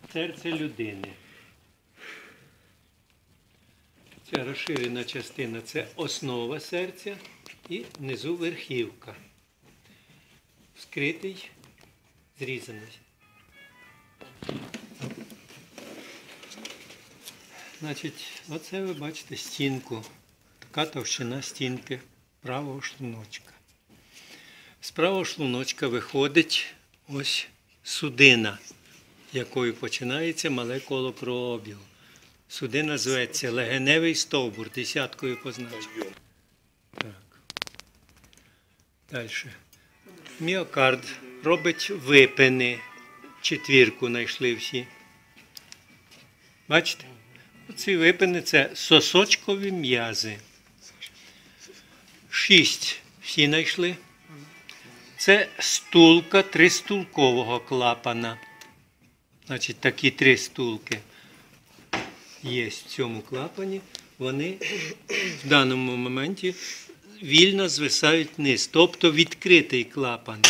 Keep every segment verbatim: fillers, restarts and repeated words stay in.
серце людини. Ця розширена частина – це основа серця і внизу верхівка. Вскритий, зрізаний. Значить, оце ви бачите стінку. Така товщина стінки правого шлуночка. З правого шлуночка виходить ось судина, якою починається мале коло кровообігу. Судина зветься легеневий стовбур, десяткою позначено. Так. Далі. Міокард робить випини. Четвірку знайшли всі. Бачите? Ці випини – це сосочкові м'язи. Шість всі знайшли. Це стулка тристулкового клапана. Значить, такі три стулки є в цьому клапані. Вони в даному моменті вільно звисають вниз, тобто відкритий клапан.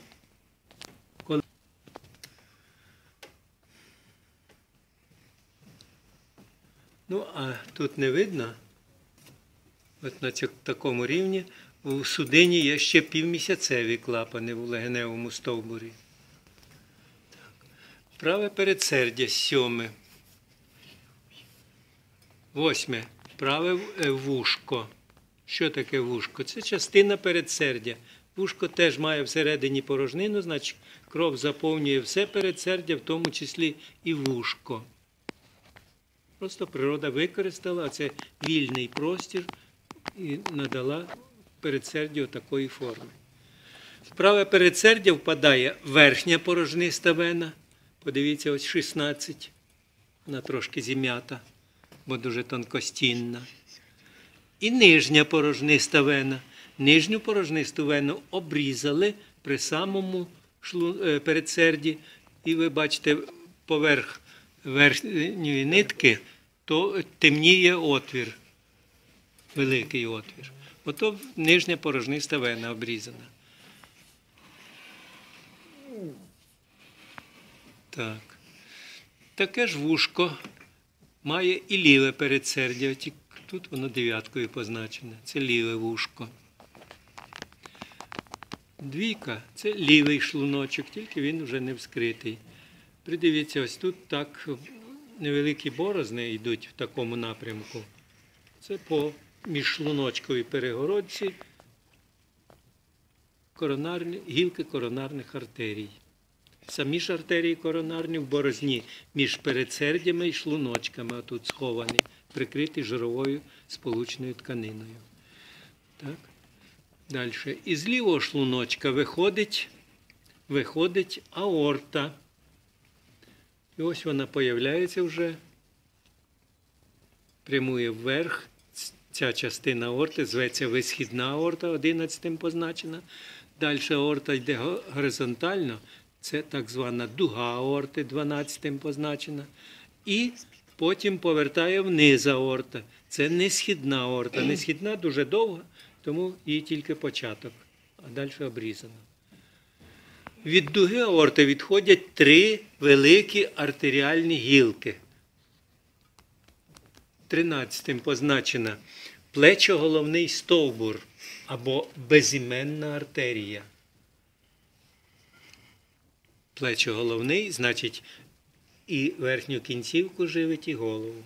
Ну, а тут не видно, от на цьому, такому рівні, у судині є ще півмісяцеві клапани в легеневому стовбурі. Так. Праве передсердя сьоме. Восьме. Праве вушко. Що таке вушко? Це частина передсердя. Вушко теж має всередині порожнину, значить кров заповнює все передсердя, в тому числі і вушко. Просто природа використала, а це вільний простір і надала передсердю такої форми. В праве передсердя впадає верхня порожниста вена. Подивіться, ось шістнадцять. Вона трошки зім'ята, бо дуже тонкостінна. І нижня порожниста вена. Нижню порожнисту вену обрізали при самому передсерді. І ви бачите, поверх верхньої нитки, то темніє отвір, великий отвір. Ото нижня порожниста вена обрізана. Так. Таке ж вушко має і ліве передсердя. Тут воно дев'яткою позначене. Це ліве вушко. Двійка – це лівий шлуночок, тільки він вже не вскритий. Придивіться, ось тут так невеликі борозни йдуть в такому напрямку. Це по міжшлуночковій перегородці коронарні, гілки коронарних артерій. Самі ж артерії коронарні в борозні між передсердями і шлуночками отут сховані, прикриті жировою сполучною тканиною. Так. Далі. Із лівого шлуночка виходить, виходить аорта. І ось вона появляється вже, прямує вверх. Ця частина аорти зветься висхідна аорта, одинадцятим позначена. Далі аорта йде горизонтально, це так звана дуга аорти, дванадцятим позначена. І потім повертає вниз аорта. Це несхідна аорта. Несхідна дуже довга, тому її тільки початок, а далі обрізано. Від дуги аорти відходять три великі артеріальні гілки. тринадцятим позначена плечоголовний стовбур або безіменна артерія. Плечоголовний, значить, і верхню кінцівку живить, і голову.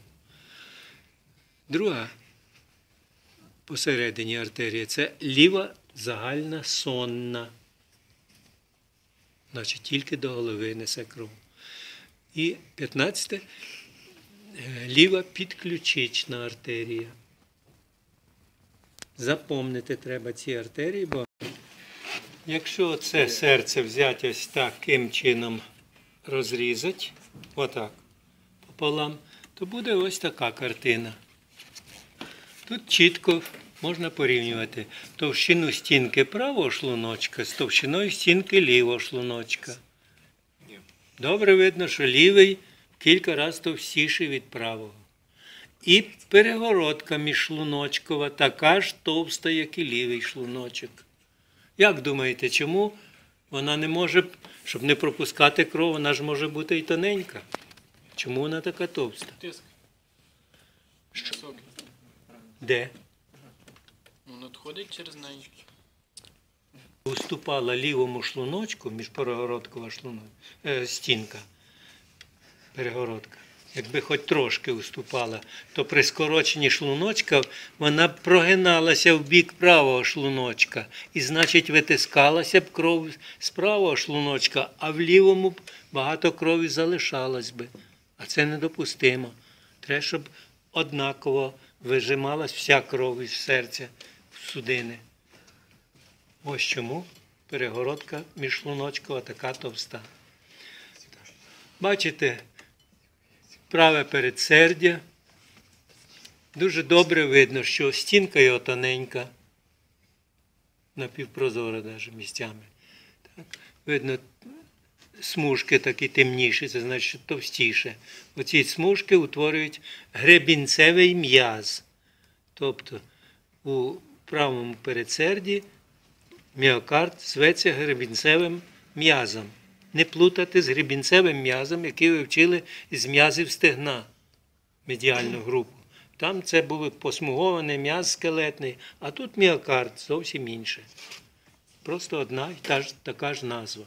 Друга посередині артерія – це ліва загальна сонна. Значить, тільки до голови несе кров. І п'ятнадцяте – ліва підключична артерія. Запомнити треба ці артерії, бо якщо це серце взяти ось таким чином розрізати, отак, пополам, то буде ось така картина. Тут чітко можна порівнювати товщину стінки правого шлуночка з товщиною стінки лівого шлуночка. Добре видно, що лівий в кілька разів товстіший від правого. І перегородка міжшлуночкова така ж товста, як і лівий шлуночок. Як думаєте, чому вона не може, щоб не пропускати кров, вона ж може бути і тоненька? Чому вона така товста? Тиск. Високий. Де? Він надходить через неї. Уступала лівому шлуночку, міжперегородкова шлунок, е, стінка, перегородка. Якби хоч трошки уступала, то при скороченні шлуночка вона б прогиналася в бік правого шлуночка. І, значить, витискалася б кров з правого шлуночка, а в лівому б багато крові залишалось би. А це недопустимо. Треба, щоб однаково вижималась вся кров із серця в судини. Ось чому перегородка міжшлуночкова така товста. Бачите, праве передсердя. Дуже добре видно, що стінка його тоненька, напівпрозора навіть місцями. Так. Видно, смужки такі темніші, це значить, що товстіше. Оці смужки утворюють гребінцевий м'яз. Тобто у правому передсерді міокард зветься гребінцевим м'язом. Не плутати з гребінцевим м'язом, який ви вчили з м'язів стегна, медіальну групу. Там це був посмугований м'яз скелетний, а тут міокард зовсім інше. Просто одна і та ж, така ж назва.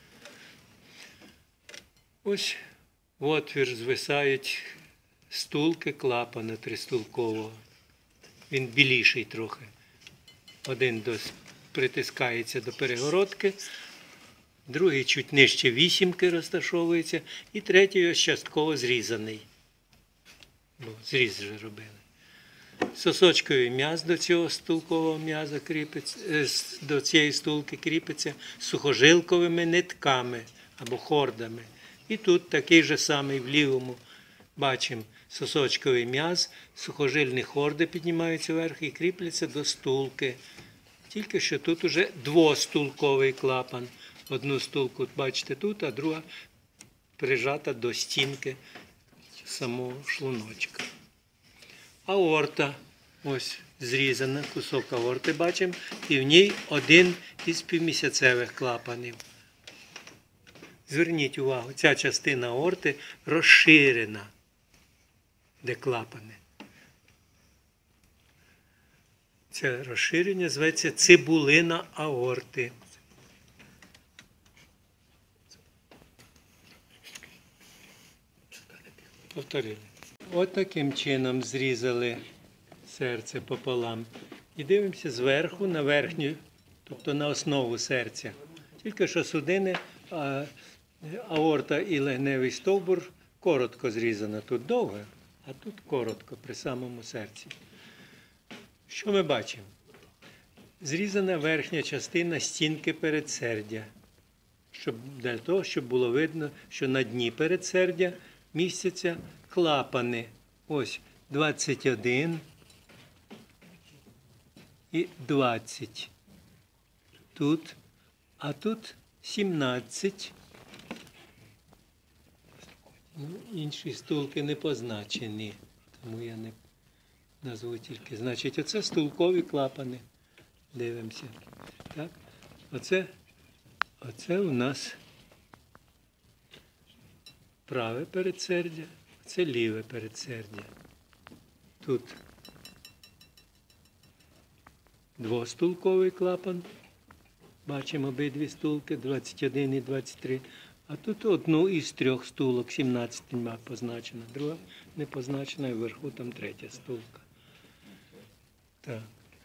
Ось в отвір звисають стулки клапана тристулкового. Він біліший трохи. Один дос притискається до перегородки, другий чуть нижче вісімки розташовується, і третій ось частково зрізаний. Бо зріз вже робили. Сосочковий м'яз до цього стулкового м'яза кріпиться, до цієї стулки кріпиться сухожилковими нитками або хордами. І тут такий же самий в лівому бачимо сосочковий м'яз, сухожильні хорди піднімаються вверх і кріпляться до стулки. Тільки що тут уже двостулковий клапан. Одну стулку бачите тут, а друга прижата до стінки самого шлуночка. Аорта, ось зрізана, кусок аорти бачимо, і в ній один із півмісяцевих клапанів. Зверніть увагу, ця частина аорти розширена, де клапани. Це розширення зветься цибулина аорти. Повторили. От таким чином зрізали серце пополам. І дивимося зверху на верхню, тобто на основу серця. Тільки що судини, а, аорта і легневий стовбур коротко зрізано. Тут довго, а тут коротко при самому серці. Що ми бачимо? Зрізана верхня частина стінки передсердя. Щоб, для того, щоб було видно, що на дні передсердя містяться клапани. Ось двадцять один і двадцять. Тут, а тут сімнадцять. Ну, інші стулки не позначені, тому я не назву тільки. Значить, оце стулкові клапани. Дивимося. Так? Оце, оце у нас праве передсердя, це ліве передсердя. Тут двостулковий клапан. Бачимо обидві стулки, двадцять один і двадцять три. А тут одну із трьох стулок, сімнадцять позначена, друга не позначена, і вверху там третя стулка. Так.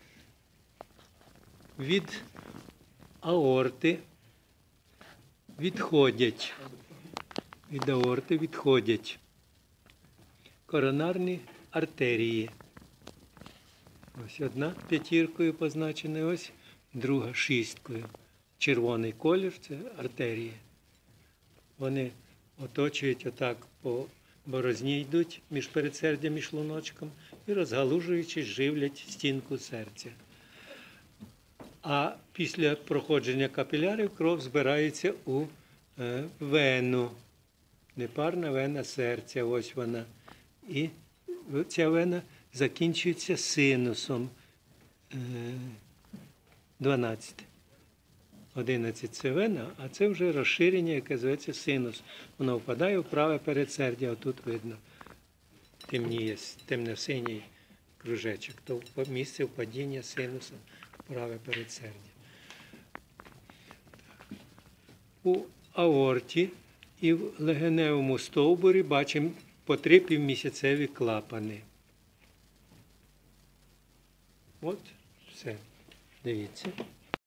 Від аорти відходять, від аорти відходять коронарні артерії. Ось одна п'ятіркою позначена, ось друга шісткою. Червоний колір – це артерії. Вони оточують отак по борозні, йдуть між передсердям і шлуночком і, розгалужуючись, живлять стінку серця. А після проходження капілярів кров збирається у е, вену. Непарна вена серця, ось вона. І ця вена закінчується синусом е, дванадцять. одинадцять це вена, а це вже розширення, яке зветься синус. Воно впадає в праве передсердя, отут видно. Темніє, темно-синій кружечок. То вп- місце впадіння синуса в праве передсердя. У аорті і в легеневому стовбурі бачимо по три півмісяцеві клапани. От, все. Дивіться.